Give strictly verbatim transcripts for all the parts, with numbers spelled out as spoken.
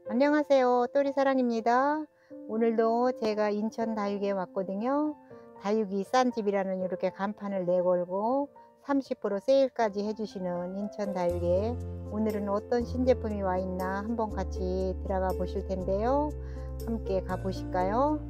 안녕하세요. 또리사랑입니다. 오늘도 제가 인천 다육에 왔거든요. 다육이 싼 집이라는 이렇게 간판을 내걸고 삼십 퍼센트 세일까지 해주시는 인천 다육에 오늘은 어떤 신제품이 와 있나 한번 같이 들어가 보실 텐데요. 함께 가보실까요?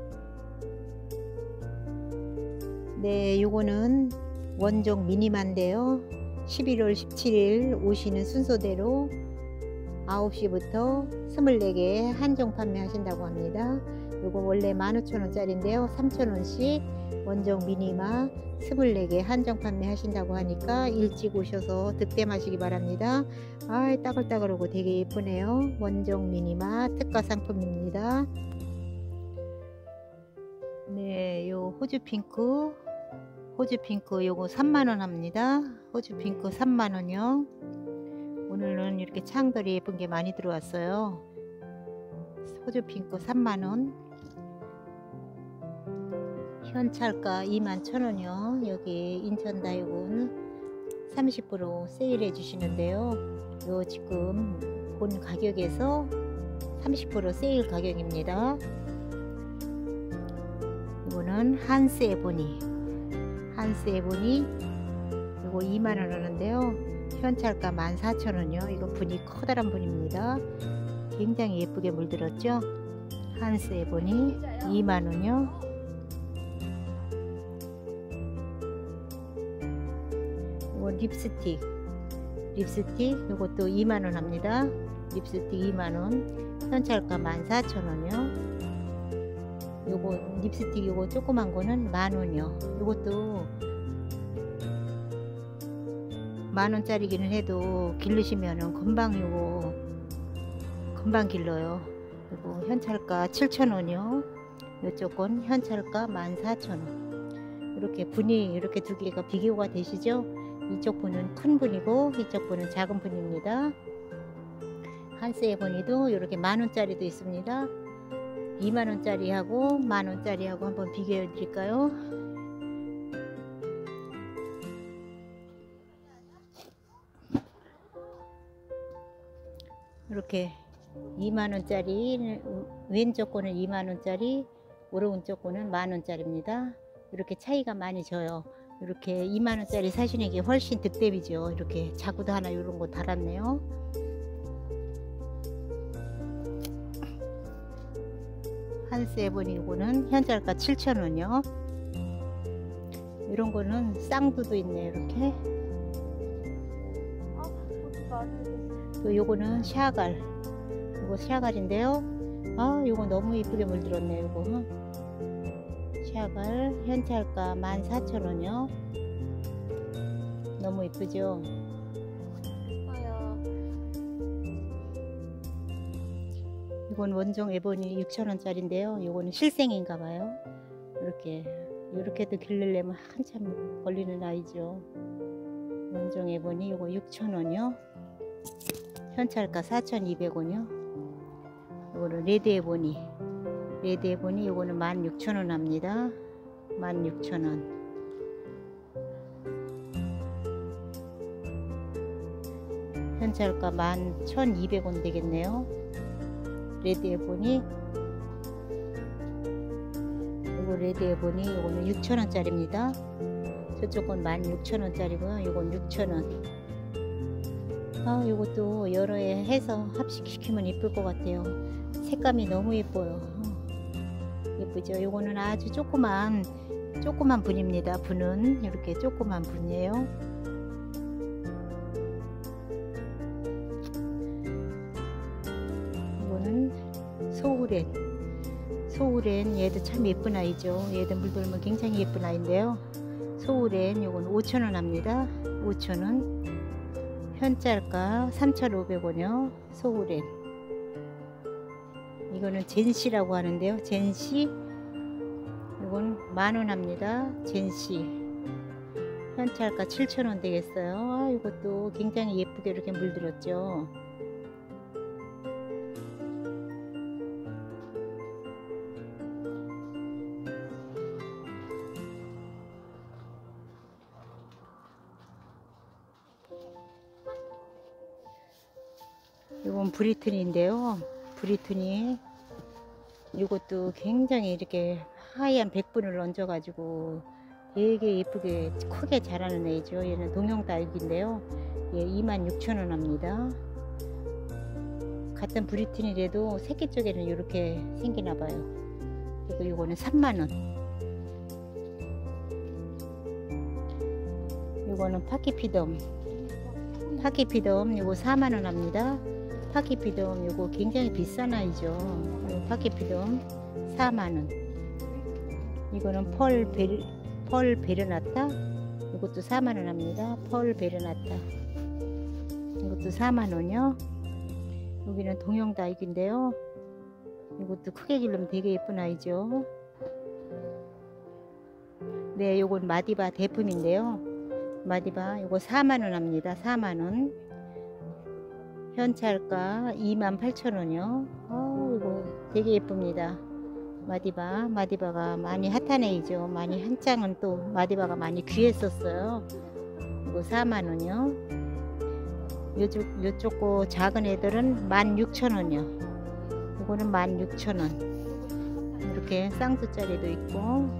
네, 요거는 원종 미니마인데요. 십일월 십칠일 오시는 순서대로 아홉 시부터 스물네 개 한정 판매하신다고 합니다. 요거 원래 만 오천 원짜리인데요. 삼천 원씩 원종 미니마 스물네 개 한정 판매하신다고 하니까 일찍 오셔서 득템하시기 바랍니다. 아, 따글따글하고 되게 예쁘네요. 원종 미니마 특가 상품입니다. 네, 요 호주 핑크 호주 핑크 요거 삼만 원 합니다. 호주 핑크 삼만 원이요. 오늘은 이렇게 창들이 예쁜 게 많이 들어왔어요. 호주 핑크 삼만 원. 현찰가 이만 천 원이요. 여기 인천 다육은 삼십 퍼센트 세일해 주시는데요. 요 지금 본 가격에서 삼십 퍼센트 세일 가격입니다. 이거는 한스 에보니. 한스 에보니 이거 이만 원 하는데요. 현찰가 만 사천 원이요. 이거 분이 커다란 분입니다. 굉장히 예쁘게 물들었죠. 한스 에보니 이만 원이요. 이거 립스틱 립스틱 이것도 이만 원 합니다. 립스틱 이만 원. 현찰가 만 사천 원이요. 요거 립스틱 요거 조그만 거는 만 원이요. 요것도 만 원짜리기는 해도 기르시면은 금방 요거 금방 길러요. 그리고 현찰가 칠천 원이요. 요쪽 건 현찰가 만 사천 원. 이렇게 분이 이렇게 두 개가 비교가 되시죠? 이쪽 분은 큰 분이고 이쪽 분은 작은 분입니다. 한스 에보니도 이렇게 만 원짜리도 있습니다. 이만 원짜리하고 만 원짜리하고 한번 비교해 드릴까요? 이렇게 이만 원짜리 왼쪽 거는 이만 원짜리 오른쪽 거는 만 원짜리입니다. 이렇게 차이가 많이 져요. 이렇게 이만 원짜리 사시는 게 훨씬 득템이죠. 이렇게 자구도 하나 이런 거 달았네요. 한스 에보니 이거는 현찰가 칠천 원이요. 이런 거는 쌍두도 있네요. 이렇게 또 요거는 샤갈. 요거 샤갈인데요. 아, 요거 너무 이쁘게 물들었네요. 요거 샤갈 현찰가 만 사천 원이요. 너무 이쁘죠? 이건 원종 에보니 육천 원짜리인데요. 요거는 실생인가봐요. 이렇게 이렇게도 기르려면 한참 걸리는 아이죠. 원종 에보니 요거 육천 원이요. 현찰가 사천이백 원이요. 요거는 레드 에보니 레드 에보니 요거는 만 육천 원 합니다. 만 육천 원. 현찰가 만 천이백 원 되겠네요. 레드 에보니 요거 레드 에보니 요거는 육천 원짜리입니다. 저쪽은 만 육천 원짜리고요. 요건 육천 원. 아, 요것도 여러 애 해서 합식시키면 이쁠 것 같아요. 색감이 너무 예뻐요. 예쁘죠? 요거는 아주 조그만 조그만 분입니다. 분은 이렇게 조그만 분이에요. 이거는 소우렌 소우렌 얘도 참 예쁜 아이죠. 얘도 물들면 굉장히 예쁜 아이인데요. 소우렌 요건 오천 원 합니다. 오천 원. 현찰가 삼천오백 원이요. 소우렌 이거는 젠시라고 하는데요. 젠시 이건 만 원 합니다. 젠시 현찰가 칠천 원 되겠어요. 아, 이것도 굉장히 예쁘게 이렇게 물들었죠. 이건 브리튼인데요. 브리트니. 이것도 굉장히 이렇게 하얀 백분을 얹어 가지고 되게 예쁘게 크게 자라는 애죠. 얘는 동영다육인데요. 얘 이만 육천 원 합니다. 같은 브리트니라도 새끼 쪽에는 이렇게 생기나 봐요. 그리고 이거는 삼만 원. 이거는 파키피덤. 파키피덤 이거 사만 원 합니다. 파키피덤 이거 굉장히 비싼 아이죠. 파키피덤 사만 원. 이거는 펄 베르, 펄 베르나타. 이것도 사만 원 합니다. 펄 베르나타. 이것도 사만 원이요. 여기는 동영다육인데요. 이것도 크게 기르면 되게 예쁜 아이죠. 네, 요건 마디바 대품인데요. 마디바 이거 사만 원 합니다. 사만 원. 현찰가 이만 팔천 원이요. 어, 이거 되게 예쁩니다. 마디바. 마디바가 많이 핫한 애이죠. 많이 한창은 또 마디바가 많이 귀했었어요. 이거 사만 원이요. 요쪽, 요쪽 거 작은 애들은 만 육천 원이요. 이거는 만 육천 원. 이렇게 쌍두짜리도 있고,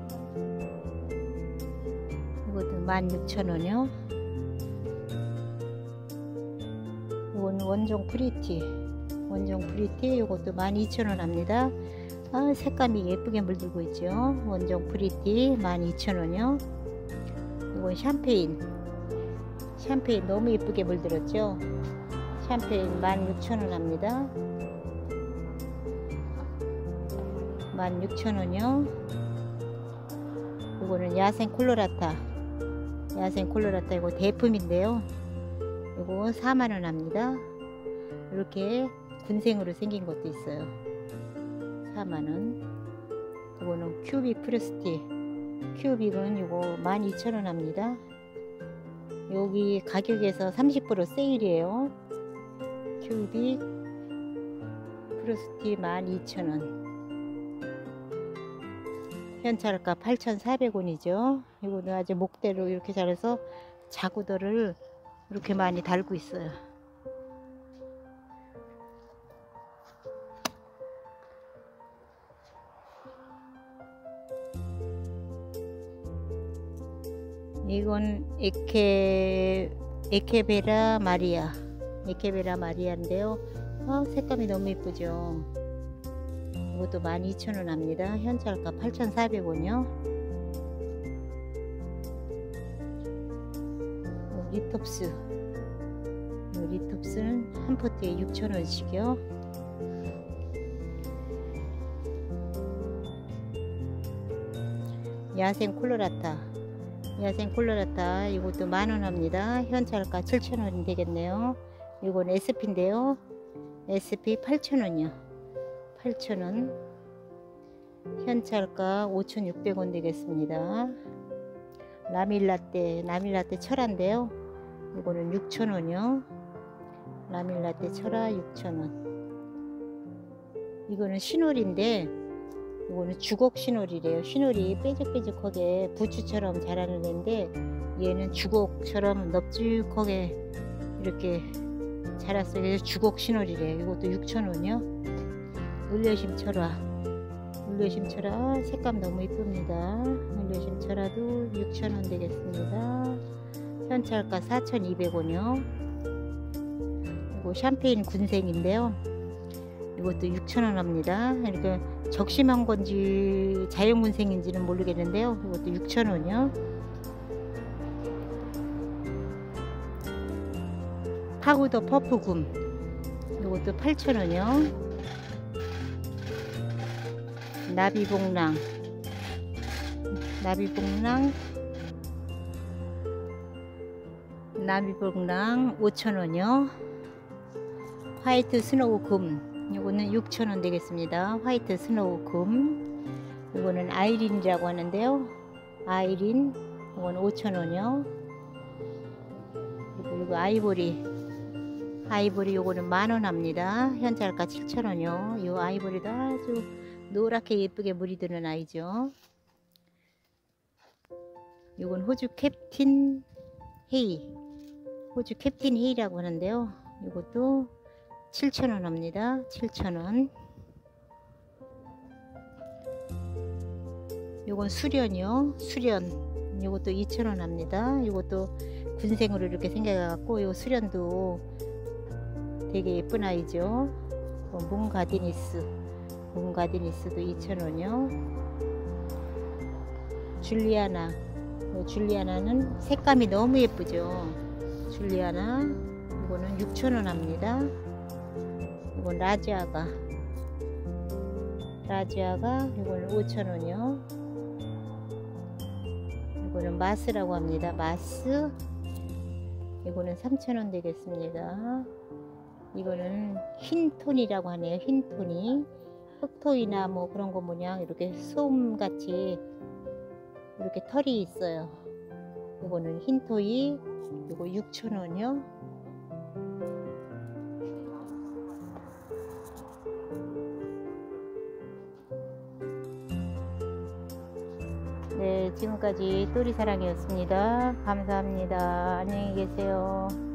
이것도 만 육천 원이요. 이건 원종 프리티. 원종 프리티. 이것도 만 이천 원 합니다. 아, 색감이 예쁘게 물들고 있죠. 원종 프리티 만 이천 원이요. 이건 샴페인. 샴페인 너무 예쁘게 물들었죠. 샴페인 만 육천 원 합니다. 만 육천 원이요. 이거는 야생 콜로라타. 야생 콜로라타 이거 대품인데요. 이거 사만 원 합니다. 이렇게 군생으로 생긴 것도 있어요. 사만 원. 이거는 큐빅 프레스티. 큐빅은 이거 만 이천 원 합니다. 여기 가격에서 삼십 퍼센트 세일이에요. 큐빅 프레스티 만 이천 원. 현찰가 팔천사백 원이죠. 이거는 아주 목대로 이렇게 자라서 자구들을 이렇게 많이 달고 있어요. 이건 에케, 에케베라 마리아. 에케베라 마리아인데요. 아, 색감이 너무 예쁘죠. 이것도 만 이천 원 합니다. 현찰가 팔천사백 원이요. 리톱스. 리톱스는 한 포트에 육천 원씩이요. 야생 콜로라타. 야생 콜로라타 이것도 만 원 합니다. 현찰가 칠천 원이 되겠네요. 이건 에스피인데요. 에스피 팔천 원이요. 팔천 원. 현찰가 오천육백 원 되겠습니다. 라밀라떼. 라밀라떼 철화인데요. 이거는 육천 원이요. 라밀라떼 철화 육천 원. 이거는 시놀인데 이거는 주걱 시놀이래요. 시놀이 뾰족뾰족하게 부추처럼 자라는 애인데 얘는 주걱처럼 넙죽하게 이렇게 자랐어요. 그래서 주걱 시놀이래요. 이것도 육천 원이요. 울려심 철화. 울려심 철화 색감 너무 이쁩니다. 울려심 철화도 육천 원 되겠습니다. 현찰가 사천이백 원이요. 이거 샴페인 군생인데요. 이것도 육천 원 합니다. 이렇게 적심한 건지 자연군생인지는 모르겠는데요. 이것도 육천 원이요. 파우더 퍼프금. 이것도 팔천 원이요. 나비봉랑. 나비봉랑. 나비봉랑 오천 원이요. 화이트 스노우 금. 이거는 육천 원 되겠습니다. 화이트 스노우 금. 이거는 아이린이라고 하는데요. 아이린. 이건 오천 원이요. 그리고 이거 아이보리. 아이보리 요거는 만 원 합니다. 현찰가 칠천 원이요. 이 아이보리도 아주 노랗게 예쁘게 물이 드는 아이죠. 요건 호주 캡틴 헤이. 호주 캡틴 헤이라고 하는데요. 이것도 칠천 원 합니다. 칠천 원. 요건 수련이요. 수련. 요것도 이천 원 합니다. 요것도 군생으로 이렇게 생겨갖고 요 수련도 되게 예쁜 아이죠. 문 가디니스. 문 가디니스도 이천 원이요. 줄리아나. 줄리아나는 색감이 너무 예쁘죠. 줄리아나. 이거는 육천 원 합니다. 이건 라지아가. 라지아가 이거는 오천 원이요. 이거는 마스라고 합니다. 마스. 이거는 삼천 원 되겠습니다. 이거는 흰 톤이라고 하네요. 흰 톤이 흑토이나 뭐 그런 거 모양 이렇게 솜같이 이렇게 털이 있어요. 이거는 흰 토이. 이거 육천 원이요. 네, 지금까지 또리사랑이었습니다. 감사합니다. 안녕히 계세요.